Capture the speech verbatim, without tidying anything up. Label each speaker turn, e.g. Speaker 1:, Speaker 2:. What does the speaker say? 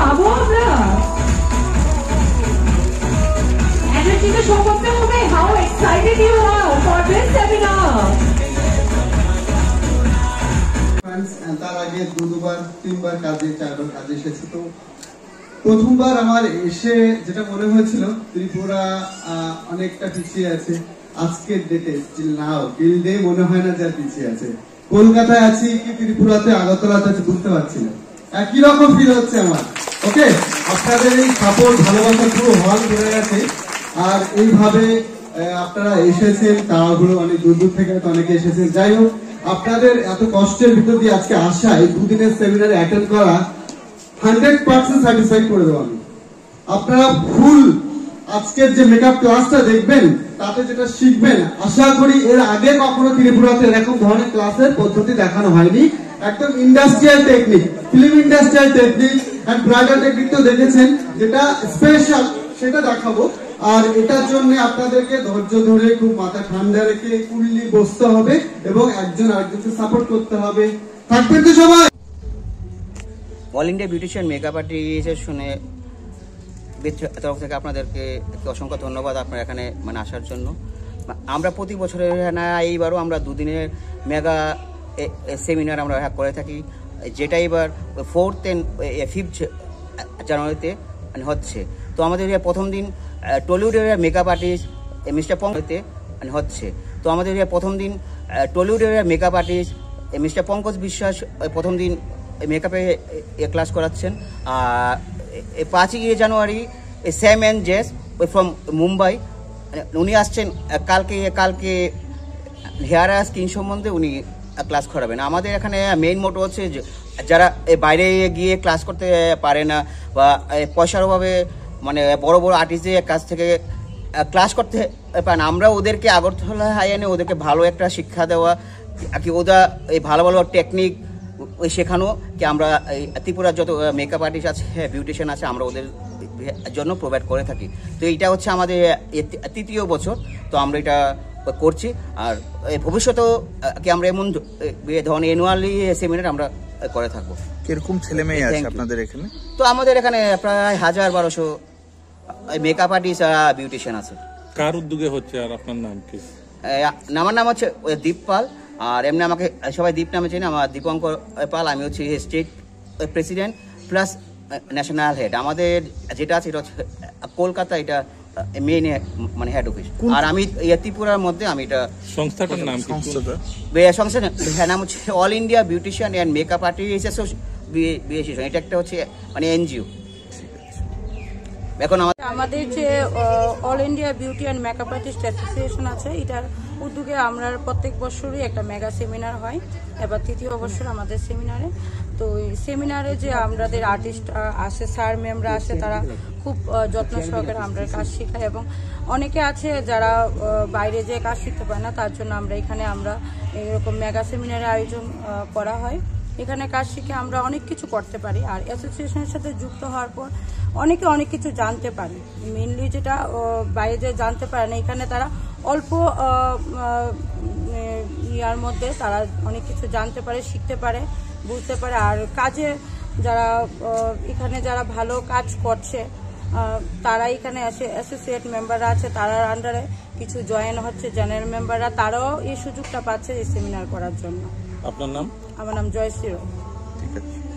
Speaker 1: পাবো আমরা? এনার্জিটা শো করতে হবে। How excited you are for this seminar.
Speaker 2: তার আগে দু দুবার তিনবার কাজে চারবার কাজে এসেছি। তো প্রথমবার আমার এসে যেটা মনে হয়েছিল ত্রিপুরা অনেকটা পিছিয়ে আছে। আজকের ডেটে স্টিল নাও টিল ডে মনে হয় না যে পিছিয়ে আছে। কলকাতায় আছি কি ত্রিপুরাতে আগরতলাতে আছি বুঝতে পারছি না, একই রকম ফিল হচ্ছে আমার। ওকে, আপনাদের এই সাপোর্ট ভালোবাসা পুরো হল ভরে গেছে। আর এইভাবে আপনারা এসেছেন, তাগুলো অনেক দূর দূর থেকে অনেকে এসেছেন। যাই হোক, আপনাদের এত কষ্টের ভিতর দিয়ে আজকে আসা, এই দুদিনের সেমিনারে অ্যাটেন্ড করা হান্ড্রেড পার্সেন্ট স্যাটিসফাইড করে দেবো আমি। আপনারা ফুল আজকের যে মেকআপ ক্লাসটা দেখবেন, তাতে যেটা শিখবেন, আশা করি এর আগে কখনো ত্রিপুরাতে এরকম ধরনের ক্লাসের পদ্ধতি দেখানো হয়নি। একদম industrial technique, film industrial technique and bridal technique তো দেখেছেন, যেটা স্পেশাল সেটা দেখাবো। আর এটার জন্য আপনাদেরকে ধৈর্য ধরে খুব মাথা ঠান্ডা রেখে কুললি বসতে হবে এবং একজন আরেকজনকে সাপোর্ট করতে হবে। থাকবেন তো সবাই?
Speaker 3: অল ইন্ডিয়া বিউটিশিয়ান মেকআপ আর্টিস্টের শুনে তরফ থেকে আপনাদেরকে অসংখ্য ধন্যবাদ আপনারা এখানে মানে আসার জন্য। আমরা প্রতি বছরে না এইবারও আমরা দুদিনের মেগা সেমিনার আমরা করে থাকি, যেটা এবার ফোর্থ অ্যান্ড ফিফথ জানুয়ারিতে মানে হচ্ছে। তো আমাদের প্রথম দিন টলিউডের মেকআপ আর্টিস্ট মিস্টার পঙ্কজতে মানে হচ্ছে। তো আমাদের প্রথম দিন টলিউডের makeup artist mister Pankaj Biswas প্রথম দিন মেকআপে ক্লাস করাচ্ছেন। আর পাঁচই January Sam and Jess from Mumbai উনি আসছেন। কালকে কালকে হেয়ার আর স্কিন সম্বন্ধে উনি ক্লাস করাবেন। আমাদের এখানে মেইন মোটো হচ্ছে যারা বাইরে গিয়ে ক্লাস করতে পারে না বা পয়সার অভাবে মানে বড় বড় আর্টিস্টদের কাছ থেকে ক্লাস করতে পারে না, আমরা ওদেরকে আগরতলায় হাই এনে ওদেরকে ভালো একটা শিক্ষা দেওয়া, কি ওরা এই ভালো ভালো টেকনিক ওই শেখানো, কি আমরা এই ত্রিপুরার যত মেকআপ আর্টিস্ট আছে, বিউটিশিয়ান আছে, আমরা ওদের জন্য প্রোভাইড করে থাকি। তো এইটা হচ্ছে আমাদের তৃতীয় বছর, তো আমরা এটা করছি। আর ভবিষ্যতেও কি আমরা এমন ধরনের অ্যানুয়ালি সেমিনার আমরা করে থাকবো।
Speaker 4: কিরকম ছেলে মেয়ে আছে আপনাদের এখানে?
Speaker 3: তো আমাদের এখানে প্রায় হাজার বারোশো মেকআপ আর্টিস্ট আর বিউটিশিয়ান আছে।
Speaker 5: কার উদ্যোগে হচ্ছে আর আপনার নাম কি?
Speaker 3: আমার নাম হচ্ছে দীপ পাল, আর এমনি আমাকে সবাই দীপ নামে চেনে। আমার দীপঙ্কর পাল, আমি হচ্ছি state president plus national head. আমাদের যেটা আছে এটা হচ্ছে কলকাতা, এটা মেইন মানে হেড অফিস। আর আমি ত্রিপুরার মধ্যে আমি এটা
Speaker 5: সংস্থাটার নাম কি?
Speaker 3: সংস্থার নাম হচ্ছে all India beautician and makeup artist association. এটা একটা হচ্ছে মানে এনজিও। এখন
Speaker 6: আমাদের যে all India beauty and makeup artist association আছে, এটার উদ্যোগে আমরা প্রত্যেক বছরই একটা মেগা সেমিনার হয়। এবার তৃতীয় বছর আমাদের সেমিনারে। তো এই সেমিনারে যে আমাদের আর্টিস্ট আসে, স্যার ম্যামরা আসে, তারা খুব যত্ন সহকারে আমরা কাজ শেখায়। এবং অনেকে আছে যারা বাইরে যে কাজ শিখতে পারে না, তার জন্য আমরা এখানে আমরা এরকম মেগা সেমিনারের আয়োজন করা হয়। এখানে কাজ শিখে আমরা অনেক কিছু করতে পারি। আর অ্যাসোসিয়েশনের সাথে যুক্ত হওয়ার পর অনেকে অনেক কিছু জানতে পারে। মেনলি যেটা বাইরে যে জানতে পারে না, এখানে তারা অল্প ইয়ার মধ্যে তারা অনেক কিছু জানতে পারে, শিখতে পারে, বুঝতে পারে। আর কাজে যারা এখানে যারা ভালো কাজ করছে, তারা এখানে আসে, অ্যাসোসিয়েট মেম্বাররা আছে, তারার আন্ডারে কিছু জয়েন হচ্ছে, জেনারেল মেম্বাররা, তারাও এই সুযোগটা পাচ্ছে এই সেমিনার করার জন্য।
Speaker 5: আপনার নাম?
Speaker 6: আমার নাম জয়শ্রী।
Speaker 4: ঠিক আছে।